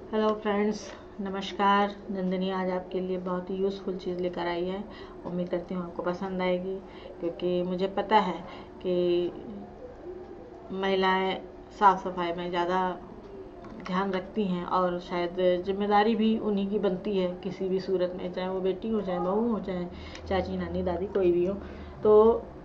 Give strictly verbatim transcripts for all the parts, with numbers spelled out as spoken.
Hello friends, नमस्कार। नंदिनी आज आपके लिए बहुत ही यूज़फुल चीज़ लेकर आई है। उम्मीद करती हूँ आपको पसंद आएगी, क्योंकि मुझे पता है कि महिलाएं साफ़ सफाई में ज़्यादा ध्यान रखती हैं और शायद जिम्मेदारी भी उन्हीं की बनती है किसी भी सूरत में, चाहे वो बेटी हो, चाहे बहू हो, चाहे चाची, नानी, दादी, कोई भी हो। तो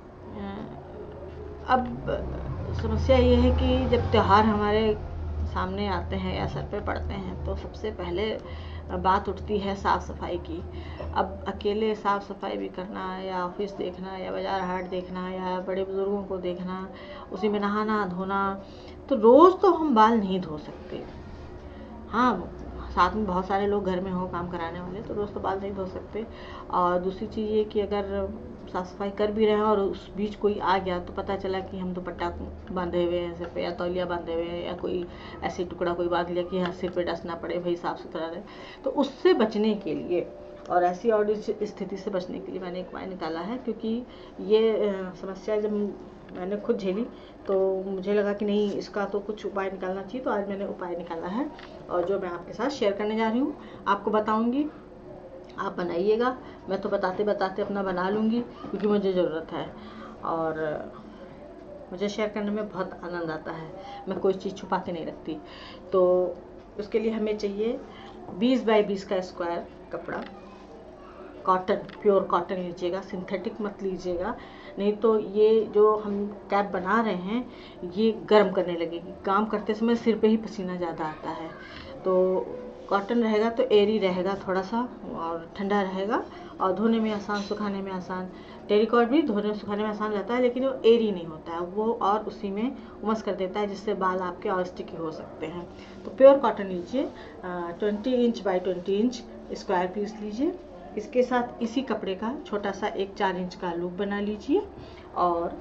अब समस्या ये है कि जब त्यौहार हमारे सामने आते हैं या सर पे पड़ते हैं तो सबसे पहले बात उठती है साफ़ सफाई की। अब अकेले साफ़ सफाई भी करना, या ऑफिस देखना, या बाज़ार हाट देखना, या बड़े बुज़ुर्गों को देखना, उसी में नहाना धोना, तो रोज़ तो हम बाल नहीं धो सकते। हाँ, साथ में बहुत सारे लोग घर में हो काम कराने वाले, तो रोज़ तो बाल नहीं धो सकते। और दूसरी चीज़ ये कि अगर साफ़ सफाई कर भी रहे हैं और उस बीच कोई आ गया तो पता चला कि हम दुपट्टा बांधे हुए हैं सिर पे, या तौलिया बांधे हुए हैं, या कोई ऐसे टुकड़ा कोई बांध लिया कि हाँ सिर पे डस्ट ना पड़े, भाई साफ़ सुथरा रहे। तो उससे बचने के लिए और ऐसी और स्थिति से बचने के लिए मैंने एक उपाय निकाला है, क्योंकि ये समस्या जब मैंने खुद झेली तो मुझे लगा कि नहीं, इसका तो कुछ उपाय निकालना चाहिए। तो आज मैंने उपाय निकाला है और जो मैं आपके साथ शेयर करने जा रही हूँ, आपको बताऊँगी, आप बनाइएगा। मैं तो बताते बताते अपना बना लूँगी, क्योंकि मुझे ज़रूरत है और मुझे शेयर करने में बहुत आनंद आता है। मैं कोई चीज़ छुपा के नहीं रखती। तो उसके लिए हमें चाहिए बीस बाई बीस का स्क्वायर कपड़ा, कॉटन, प्योर कॉटन लीजिएगा, सिंथेटिक मत लीजिएगा, नहीं तो ये जो हम कैप बना रहे हैं ये गर्म करने लगेगी। काम करते समय सिर पे ही पसीना ज़्यादा आता है। तो कॉटन रहेगा तो एयरी रहेगा थोड़ा सा, और ठंडा रहेगा, और धोने में आसान, सुखाने में आसान। टेरिकॉट भी धोने सुखाने में आसान रहता है, लेकिन वो एयरी नहीं होता है वो, और उसी में उमस कर देता है, जिससे बाल आपके और स्टिकी हो सकते हैं। तो प्योर कॉटन लीजिए, twenty inch by twenty inch square piece लीजिए। इसके साथ इसी कपड़े का छोटा सा एक चार इंच का लूप बना लीजिए, और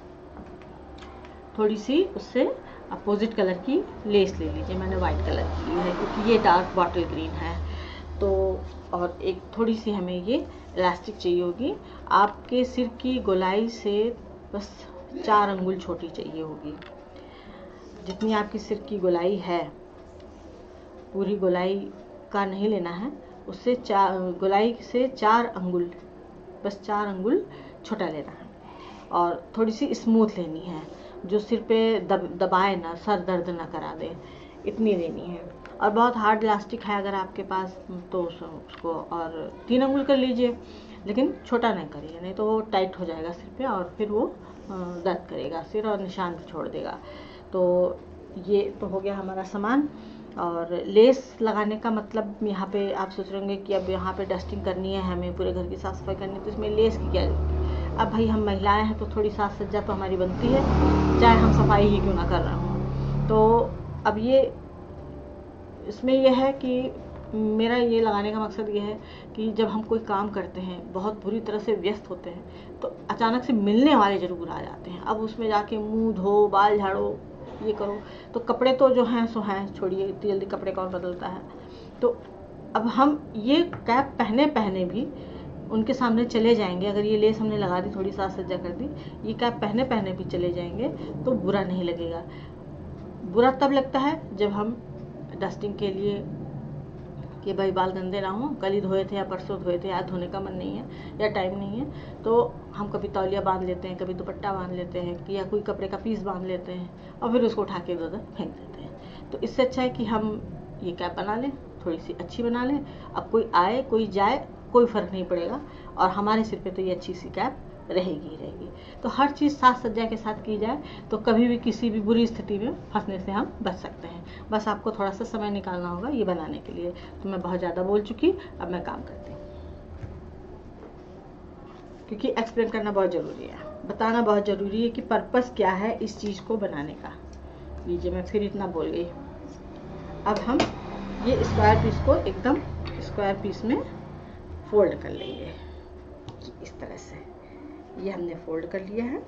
थोड़ी सी उससे अपोजिट कलर की लेस ले लीजिए। मैंने वाइट कलर की ली है क्योंकि ये डार्क बॉटल ग्रीन है। तो और एक थोड़ी सी हमें ये इलास्टिक चाहिए होगी। आपके सिर की गोलाई से बस चार अंगुल छोटी चाहिए होगी। जितनी आपकी सिर की गोलाई है, पूरी गोलाई का नहीं लेना है, उससे चार गोलाई से चार अंगुल, बस चार अंगुल छोटा लेना है। और थोड़ी सी स्मूथ लेनी है, जो सिर पे दब दबाए ना, सर दर्द ना करा दे, इतनी लेनी है। और बहुत हार्ड इलास्टिक है अगर आपके पास तो उसको और तीन अंगुल कर लीजिए, लेकिन छोटा नहीं करिए, नहीं तो वो टाइट हो जाएगा सिर पे और फिर वो दर्द करेगा सिर और निशान भी छोड़ देगा। तो ये तो हो गया हमारा सामान। और लेस लगाने का मतलब, यहाँ पे आप सोच रहे होंगे कि अब यहाँ पे डस्टिंग करनी है, हमें पूरे घर की साफ सफाई करनी है, तो इसमें लेस की क्या। अब भाई हम महिलाएं हैं तो थोड़ी साज सज्जा तो हमारी बनती है, चाहे हम सफाई ही क्यों ना कर रहे हों। तो अब ये इसमें यह है कि मेरा ये लगाने का मकसद ये है कि जब हम कोई काम करते हैं, बहुत बुरी तरह से व्यस्त होते हैं, तो अचानक से मिलने वाले ज़रूर आ जाते हैं। अब उसमें जाके मुंह धो, बाल झाड़ो, ये करो, तो कपड़े तो जो हैं सो हैं, छोड़िए, इतनी जल्दी कपड़े कौन बदलता है। तो अब हम ये कैप पहने पहने भी उनके सामने चले जाएंगे। अगर ये लेस हमने लगा दी, थोड़ी साज सज्जा कर दी, ये कैप पहने पहने भी चले जाएंगे तो बुरा नहीं लगेगा। बुरा तब लगता है जब हम डस्टिंग के लिए कि भाई बाल गंदे ना हो, कल ही धोए थे या परसों धोए थे, आज धोने का मन नहीं है या टाइम नहीं है, तो हम कभी तौलिया बांध लेते हैं, कभी दुपट्टा बांध लेते हैं, या कोई कपड़े का पीस बांध लेते हैं और फिर उसको उठा के इधर उधर फेंक देते हैं। तो इससे अच्छा है कि हम ये कैप बना लें, थोड़ी सी अच्छी बना लें। अब कोई आए कोई जाए कोई फ़र्क नहीं पड़ेगा, और हमारे सिर पे तो ये अच्छी सी कैप रहेगी ही रहेगी। तो हर चीज़ साज सज्जा के साथ की जाए तो कभी भी किसी भी बुरी स्थिति में फंसने से हम बच सकते हैं। बस आपको थोड़ा सा समय निकालना होगा ये बनाने के लिए। तो मैं बहुत ज़्यादा बोल चुकी, अब मैं काम करती हूँ, क्योंकि एक्सप्लेन करना बहुत ज़रूरी है, बताना बहुत ज़रूरी है कि पर्पस क्या है इस चीज़ को बनाने का। लीजिए, मैं फिर इतना बोल गई। अब हम ये स्क्वायर पीस को एकदम स्क्वायर पीस में फोल्ड कर लेंगे, इस तरह से। ये हमने फोल्ड कर लिया है,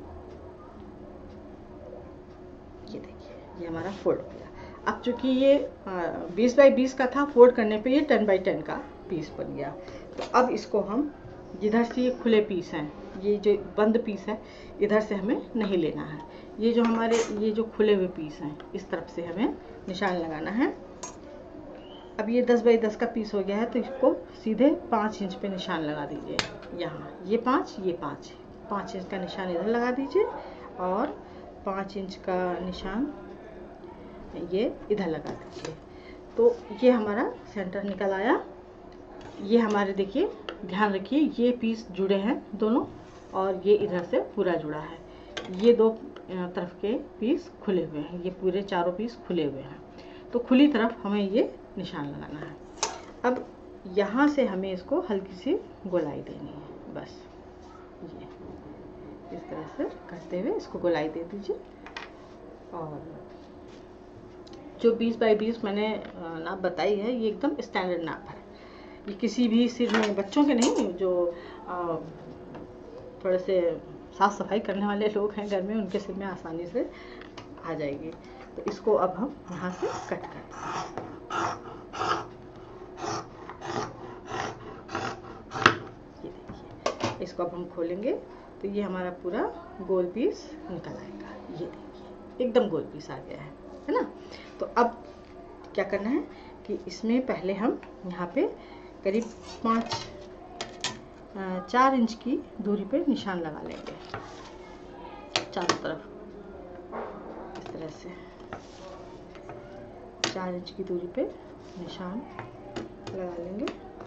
ये देखिए, ये हमारा फोल्ड हो गया। अब चूंकि ये बीस बाई बीस का था, फोल्ड करने पे ये टेन बाई टेन का पीस बन गया। तो अब इसको हम, जिधर से ये खुले पीस हैं, ये जो बंद पीस है, इधर से हमें नहीं लेना है। ये जो हमारे ये जो खुले हुए पीस हैं, इस तरफ से हमें निशान लगाना है। अब ये दस बाई दस का पीस हो गया है, तो इसको सीधे पाँच इंच पे निशान लगा दीजिए। यहाँ ये पाँच, ये पाँच, पाँच इंच का निशान इधर लगा दीजिए और पाँच इंच का निशान ये इधर लगा दीजिए। तो ये हमारा सेंटर निकल आया। ये हमारे देखिए, ध्यान रखिए, ये पीस जुड़े हैं दोनों और ये इधर से पूरा जुड़ा है। ये दो तरफ के पीस खुले हुए हैं, ये पूरे चारों पीस खुले हुए हैं। तो खुली तरफ हमें ये निशान लगाना है। अब यहाँ से हमें इसको हल्की सी गोलाई देनी है, बस ये इस तरह से करते हुए इसको गोलाई दे दीजिए। और जो बीस बाई बीस मैंने नाप बताई है, ये एकदम स्टैंडर्ड नाप है। ये किसी भी सिर में, बच्चों के नहीं, जो थोड़े से साफ सफाई करने वाले लोग हैं घर में, उनके सिर में आसानी से आ जाएगी। तो इसको अब हम यहाँ से कट कर ये देखिए, इसको अब हम खोलेंगे तो ये हमारा पूरा गोल पीस निकल आएगा। ये देखिए, एकदम गोल पीस आ गया है, है ना। तो अब क्या करना है कि इसमें पहले हम यहाँ पे करीब पाँच चार इंच की दूरी पे निशान लगा लेंगे चारों तरफ। इस तरह से चार इंच की दूरी पे निशान लगा लेंगे।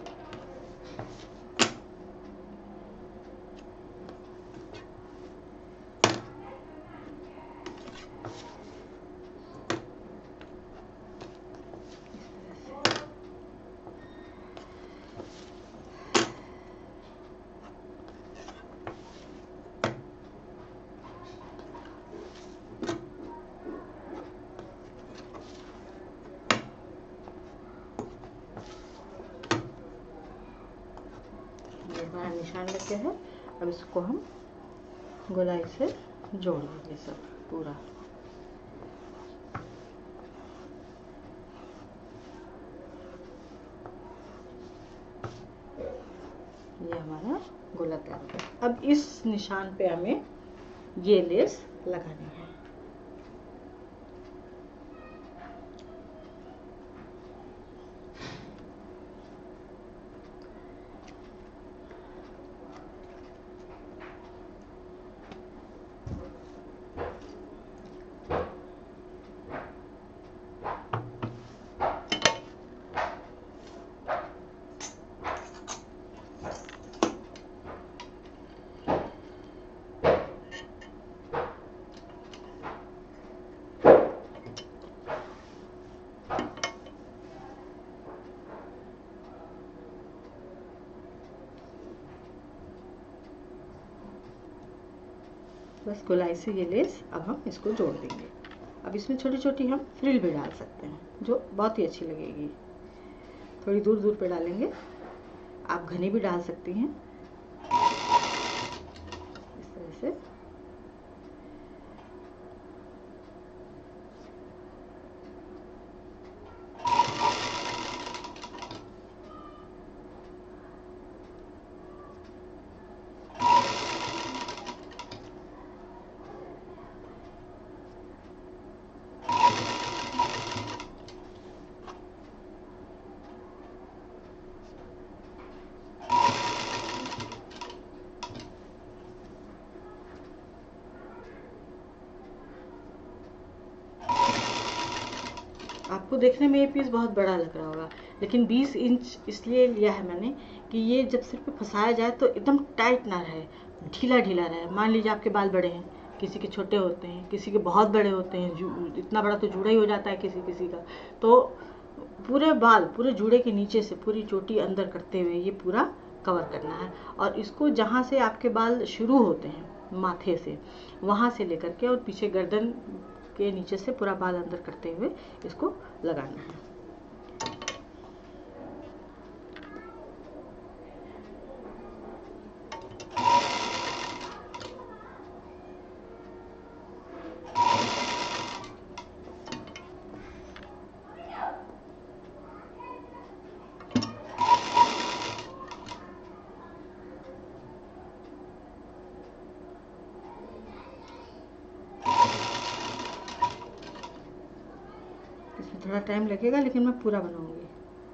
हमारा निशान लग गया है। अब इसको हम गोलाई से जोड़ देंगे सब पूरा। ये हमारा गोला तैयार हो गया। अब इस निशान पे हमें ये लेस लगानी है। बस गोलाई से ये लेस अब हम इसको जोड़ देंगे। अब इसमें छोटी छोटी हम फ्रिल भी डाल सकते हैं, जो बहुत ही अच्छी लगेगी। थोड़ी दूर दूर पे डालेंगे, आप घनी भी डाल सकती हैं इस तरह से। आपको देखने में ये पीस बहुत बड़ा लग रहा होगा, लेकिन बीस इंच इसलिए लिया है मैंने कि ये जब सिर पे फंसाया जाए तो एकदम टाइट ना रहे, ढीला ढीला रहे। मान लीजिए आपके बाल बड़े हैं, किसी के छोटे होते हैं, किसी के बहुत बड़े होते हैं, इतना बड़ा तो जूड़ा ही हो जाता है किसी किसी का। तो पूरे बाल, पूरे जूड़े के नीचे से पूरी चोटी अंदर करते हुए ये पूरा कवर करना है। और इसको जहाँ से आपके बाल शुरू होते हैं माथे से, वहाँ से लेकर के और पीछे गर्दन के नीचे से पूरा बाल अंदर करते हुए इसको लगाना है। इसमें थोड़ा टाइम लगेगा, लेकिन मैं पूरा बनाऊंगी।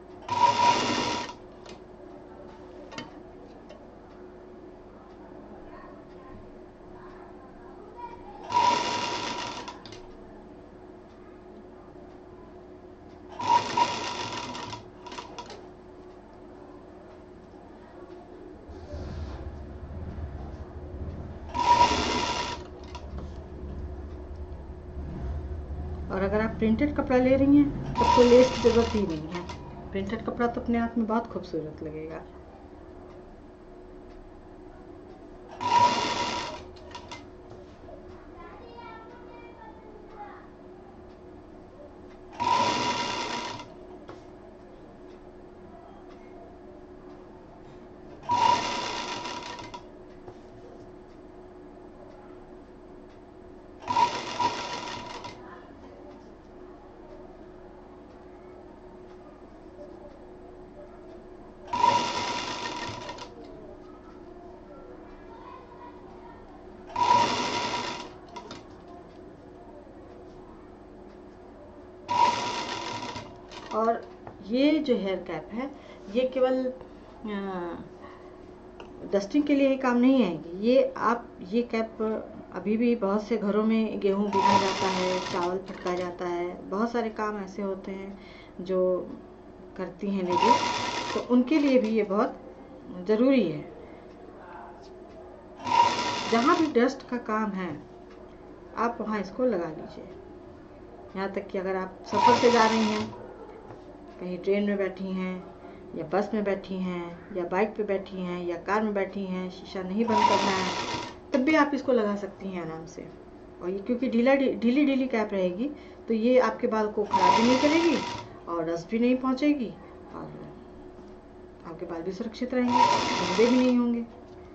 प्रिंटेड कपड़ा ले रही हैं तब तो लेस की ज़रूरत ही नहीं है। प्रिंटेड कपड़ा तो अपने आप में बहुत खूबसूरत लगेगा। और ये जो हेयर कैप है ये केवल डस्टिंग के लिए ही काम नहीं आएगी। ये आप ये कैप अभी भी बहुत से घरों में गेहूं बीना जाता है, चावल फटका जाता है, बहुत सारे काम ऐसे होते हैं जो करती हैं लेडीज, तो उनके लिए भी ये बहुत ज़रूरी है। जहाँ भी डस्ट का काम है आप वहाँ इसको लगा लीजिए। यहाँ तक कि अगर आप सफ़र से जा रही हैं, कहीं ट्रेन में बैठी हैं या बस में बैठी हैं या बाइक पे बैठी हैं या कार में बैठी हैं, शीशा नहीं बंद करना है, तब भी आप इसको लगा सकती हैं आराम से। और ये क्योंकि ढीला ढीली ढीली कैप रहेगी तो ये आपके बाल को खराब भी नहीं करेगी और डस्ट भी नहीं पहुँचेगी और आपके बाल भी सुरक्षित रहेंगे, गंदे भी नहीं होंगे।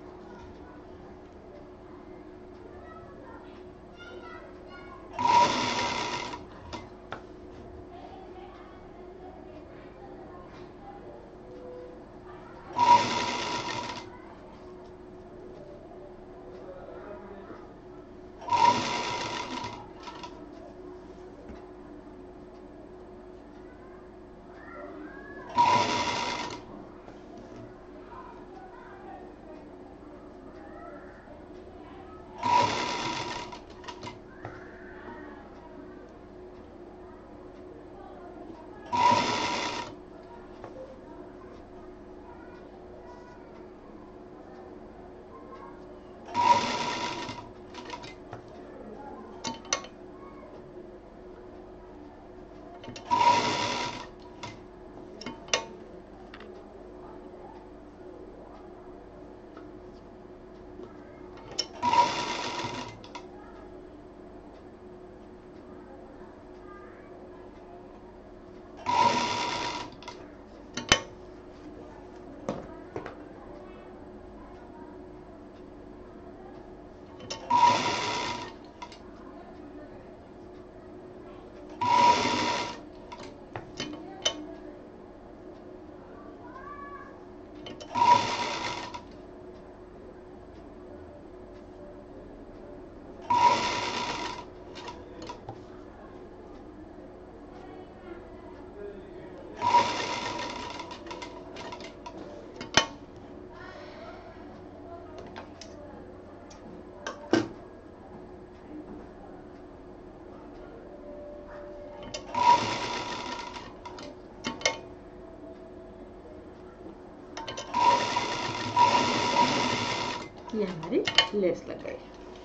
ये हमारी लेस लग गई।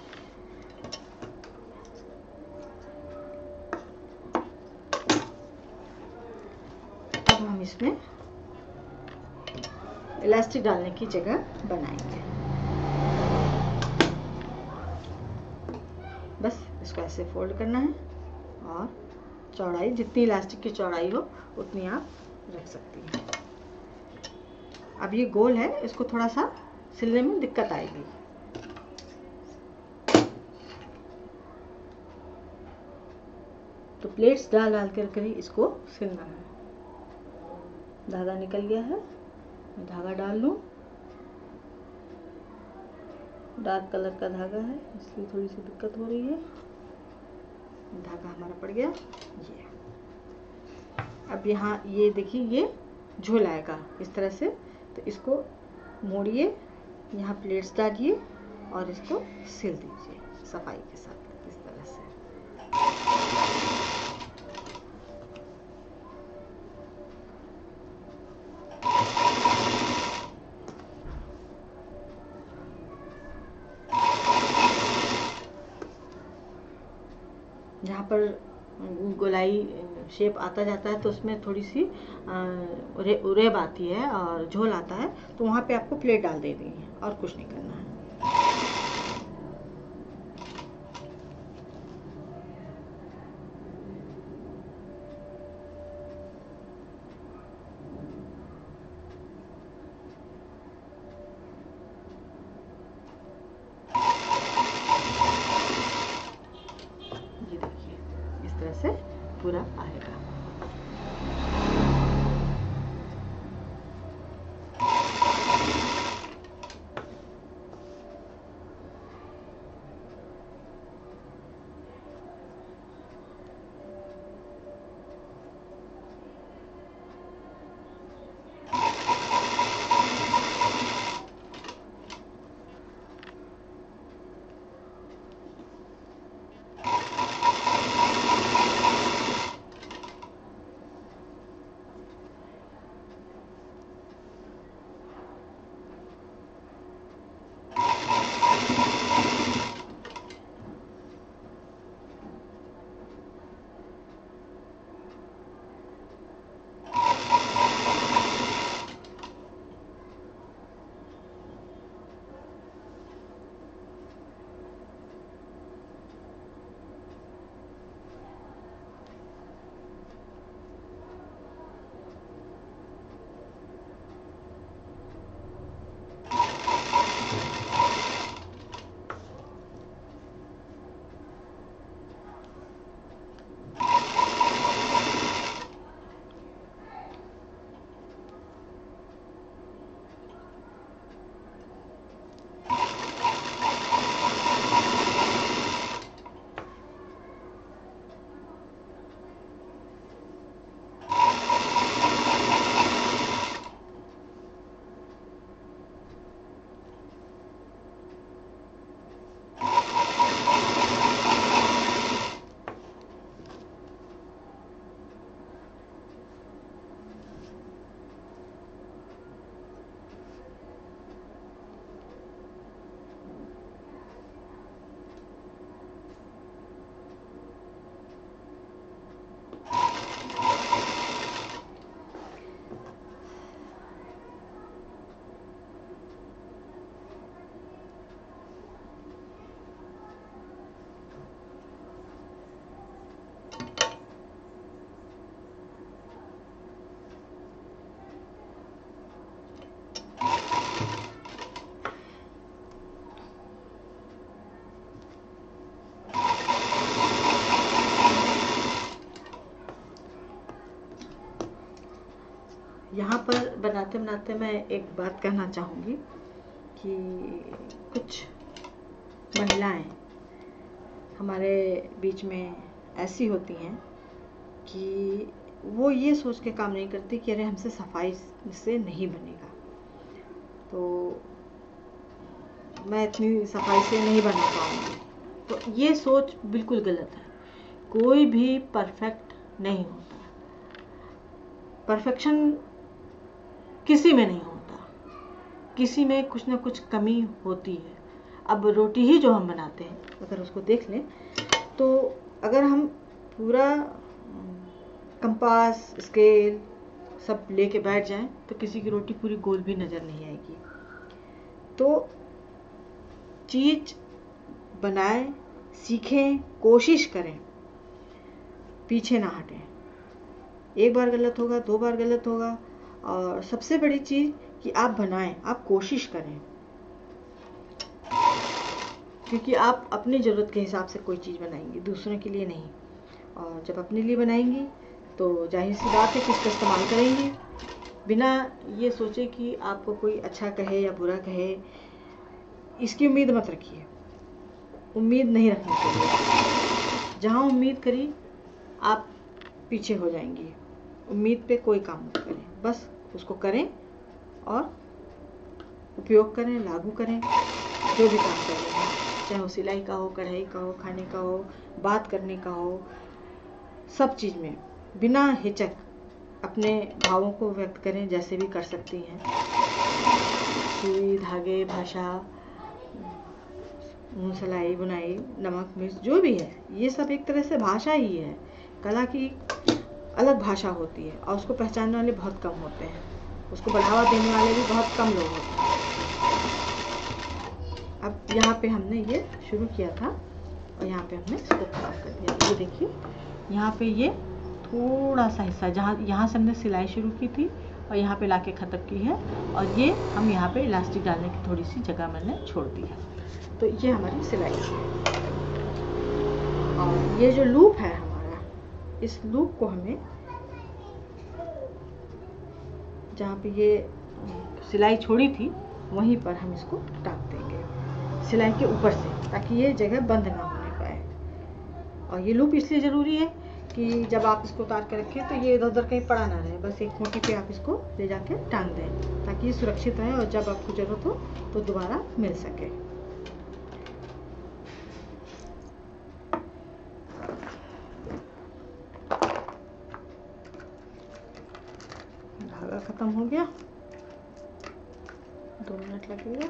अब हम इसमें इलास्टिक डालने की जगह बनाएंगे। बस इसको ऐसे फोल्ड करना है और चौड़ाई जितनी इलास्टिक की चौड़ाई हो उतनी आप रख सकती हैं। अब ये गोल है, इसको थोड़ा सा सिलने में दिक्कत आएगी। तो प्लेट्स डाल डाल कर कर ही इसको सिलना है। धागा निकल गया है, मैं धागा डाल लूं। डार्क कलर का धागा है इसलिए थोड़ी सी दिक्कत हो रही है। धागा हमारा पड़ गया। ये अब यहाँ ये देखिए ये झोल आएगा इस तरह से, तो इसको मोड़िए, यहाँ प्लेट्स डालिए और इसको सिल दीजिए सफाई के साथ इस तरह से। जहाँ पर गोलाई शेप आता जाता है तो उसमें थोड़ी सी रे, रेब आती है और झोल आता है, तो वहाँ पे आपको प्लेट डाल देनी है और कुछ नहीं करना है। ये देखिए इस तरह से पूरा आएगा। यहाँ पर बनाते बनाते मैं एक बात कहना चाहूँगी कि कुछ महिलाएं हमारे बीच में ऐसी होती हैं कि वो ये सोच के काम नहीं करती कि अरे हमसे सफाई से नहीं बनेगा, तो मैं इतनी सफाई से नहीं बना पाऊँगी। तो ये सोच बिल्कुल गलत है। कोई भी परफेक्ट नहीं होता, परफेक्शन किसी में नहीं होता, किसी में कुछ ना कुछ कमी होती है। अब रोटी ही जो हम बनाते हैं, अगर उसको देख लें तो अगर हम पूरा कंपास स्केल सब लेके बैठ जाएं तो किसी की रोटी पूरी गोल भी नज़र नहीं आएगी। तो चीज़ बनाएं, सीखें, कोशिश करें, पीछे ना हटें। एक बार गलत होगा, दो बार गलत होगा, और सबसे बड़ी चीज़ कि आप बनाएं, आप कोशिश करें, क्योंकि आप अपनी ज़रूरत के हिसाब से कोई चीज़ बनाएंगी, दूसरों के लिए नहीं। और जब अपने लिए बनाएंगी तो जाहिर सी बात है कि इसका इस्तेमाल करेंगे, बिना ये सोचे कि आपको कोई अच्छा कहे या बुरा कहे। इसकी उम्मीद मत रखिए, उम्मीद नहीं रखनी चाहिए। जहाँ उम्मीद करी आप पीछे हो जाएंगी। उम्मीद पे कोई काम मत करें, बस उसको करें और उपयोग करें, लागू करें। जो भी काम कर रहे हैं, चाहे वो सिलाई का हो, कढ़ाई का हो, खाने का हो, बात करने का हो, सब चीज़ में बिना हिचक अपने भावों को व्यक्त करें, जैसे भी कर सकती हैं। सुई, धागे, भाषा, सिलाई, बुनाई, नमक, मिर्च, जो भी है, ये सब एक तरह से भाषा ही है कला की अलग भाषा होती है और उसको पहचानने वाले बहुत कम होते हैं, उसको बढ़ावा देने वाले भी बहुत कम लोग होते हैं। अब यहाँ पे हमने ये शुरू किया था और यहाँ पे हमने इसको खत्म कर दिया। ये देखिए यहाँ पे ये थोड़ा सा हिस्सा जहाँ यहाँ से हमने सिलाई शुरू की थी और यहाँ पे लाके ख़त्म की है, और ये हम यहाँ पे इलास्टिक डालने की थोड़ी सी जगह मैंने छोड़ दी है। तो ये हमारी सिलाई है और ये जो लूप है हमारा, इस लूप को हमें जहाँ पे ये सिलाई छोड़ी थी वहीं पर हम इसको टाँग देंगे सिलाई के ऊपर से, ताकि ये जगह बंद ना होने पाए। और ये लूप इसलिए ज़रूरी है कि जब आप इसको उतार के रखें तो ये इधर उधर कहीं पड़ा ना रहे, बस एक खूंटी पे आप इसको ले जाके टांग दें ताकि ये सुरक्षित रहे और जब आपको ज़रूरत हो तो दोबारा मिल सके। धागा खत्म हो गया, दो मिनट लगेगा।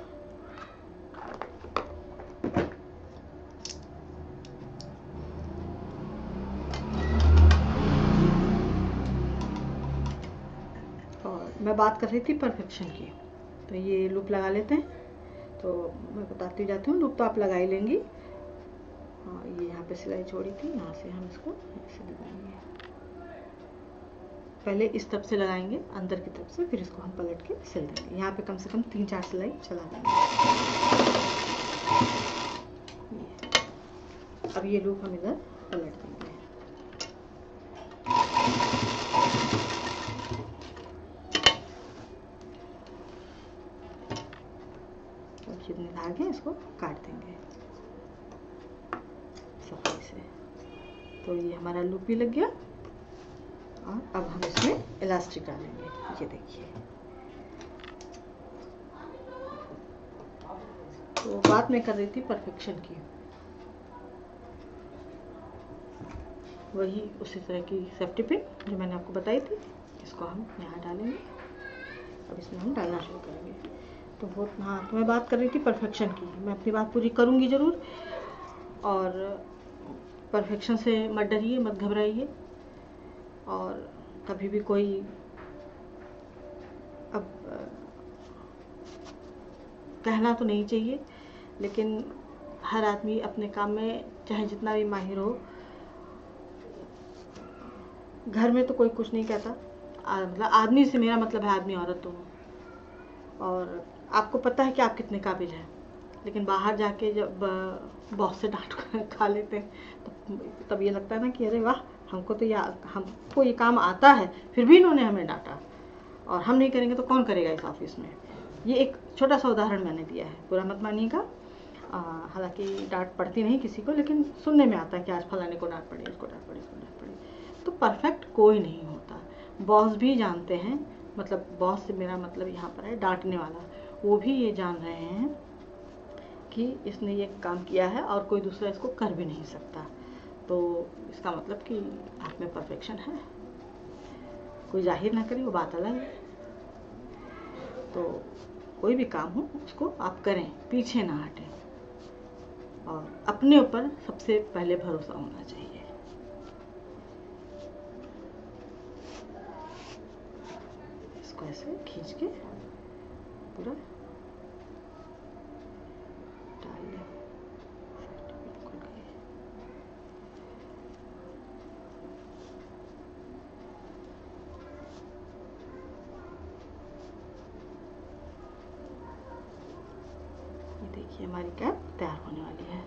मैं बात कर रही थी परफेक्शन की, तो ये लूप लगा लेते हैं। तो मैं बताती जाती हूँ, लूप तो आप लगा ही लेंगी। हाँ, ये यहाँ पे सिलाई छोड़ी थी, यहाँ से हम इसको ऐसे लगाएंगे। पहले इस तरफ से लगाएंगे अंदर की तरफ से, फिर इसको हम पलट के सिल देंगे। यहाँ पे कम से कम तीन चार सिलाई चला देंगे। अब ये लूप हम इधर पलट देंगे। जितने धागे इसको काट देंगे सफाई से। तो ये हमारा लूप भी लग गया और अब हम इसमें इलास्टिक डालेंगे। ये देखिए, तो बात मैं कर रही थी परफेक्शन की, वही उसी तरह की सेफ्टी पिन जो मैंने आपको बताई थी, इसको हम यहाँ डालेंगे। अब इसमें हम डालना शुरू करेंगे। तो वो हाँ, तो मैं बात कर रही थी परफेक्शन की, मैं अपनी बात पूरी करूँगी ज़रूर। और परफेक्शन से मत डरिए, मत घबराइए। और कभी भी कोई अब कहना तो नहीं चाहिए, लेकिन हर आदमी अपने काम में चाहे जितना भी माहिर हो, घर में तो कोई कुछ नहीं कहता। मतलब आदमी से मेरा मतलब है आदमी औरत दोनों। और आपको पता है कि आप कितने काबिल हैं, लेकिन बाहर जाके जब बॉस से डांट खा लेते हैं तो तब ये लगता है ना कि अरे वाह, हमको तो या हमको ये काम आता है, फिर भी इन्होंने हमें डांटा, और हम नहीं करेंगे तो कौन करेगा इस ऑफिस में। ये एक छोटा सा उदाहरण मैंने दिया है, बुरा मत मानिएगा। हालांकि डांट पड़ती नहीं किसी को, लेकिन सुनने में आता है कि आज फलाने को डांट पड़ी, इसको डांट पड़ी, इसको डांट पड़ी। तो परफेक्ट कोई नहीं होता। बॉस भी जानते हैं, मतलब बॉस से मेरा मतलब यहाँ पर है डांटने वाला, वो भी ये जान रहे हैं कि इसने ये काम किया है और कोई दूसरा इसको कर भी नहीं सकता। तो इसका मतलब कि आप में परफेक्शन है। कोई जाहिर ना करे, वो बात अलग है। तो कोई भी काम हो उसको आप करें, पीछे ना हटें, और अपने ऊपर सबसे पहले भरोसा होना चाहिए। इसको ऐसे खींच के पूरा डाल लें। ये देखिए, हमारी कैप तैयार होने वाली है।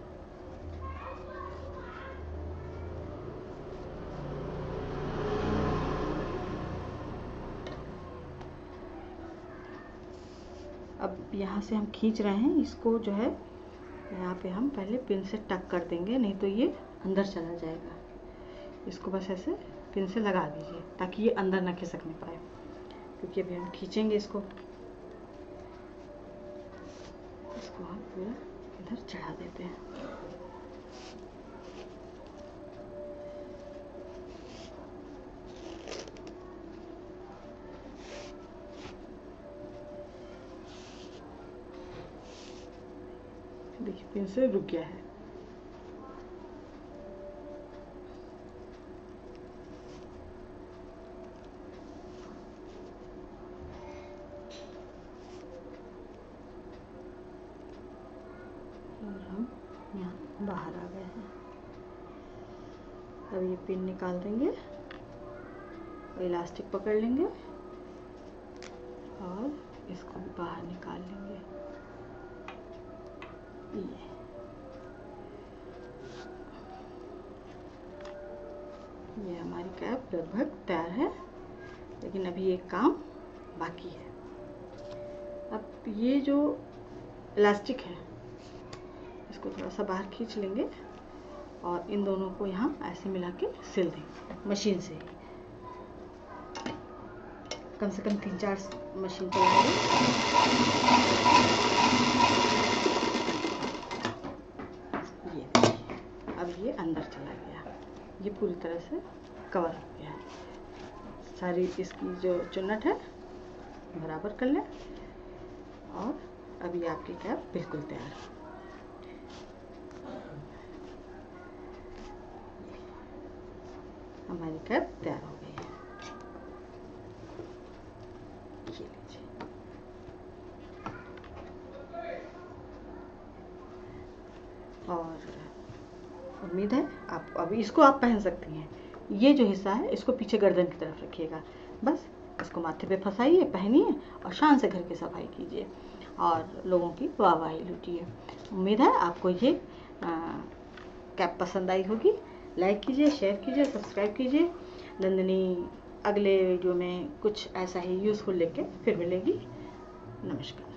अब यहाँ से हम खींच रहे हैं, इसको जो है यहाँ पे हम पहले पिन से टक कर देंगे, नहीं तो ये अंदर चला जाएगा। इसको बस ऐसे पिन से लगा दीजिए ताकि ये अंदर ना खिसकने पाए, क्योंकि अभी हम खींचेंगे इसको। इसको हम पूरा इधर चढ़ा देते हैं। देखिए, पिन से रुक गया है। यहाँ बाहर आ गए हैं। अब ये पिन निकाल देंगे और इलास्टिक पकड़ लेंगे और इसको भी बाहर निकाल लेंगे। ये ये हमारी कैप लगभग तैयार है, लेकिन अभी एक काम बाकी है। अब ये जो इलास्टिक है इसको थोड़ा सा बाहर खींच लेंगे और इन दोनों को यहाँ ऐसे मिला के सिल देंगे मशीन से। कम से कम तीन चार मशीन चलाएंगे। ये देखिए, अब ये अंदर चला गया, ये पूरी तरह से कवर हो गया है। सारी इसकी जो चुन्नट है बराबर कर लें और अभी आपकी कैप बिल्कुल तैयार है। हमारी कैप तैयार हो गई है। ये लीजिए, और उम्मीद है आप अभी इसको आप पहन सकती हैं। ये जो हिस्सा है इसको पीछे गर्दन की तरफ रखिएगा, बस इसको माथे पे फंसाइए, पहनिए और शान से घर की सफाई कीजिए और लोगों की वाहवाही लूटिए। उम्मीद है आपको ये आ, कैप पसंद आई होगी। लाइक कीजिए, शेयर कीजिए, सब्सक्राइब कीजिए। नंदिनी अगले वीडियो में कुछ ऐसा ही यूज़फुल लेके फिर मिलेगी। नमस्कार।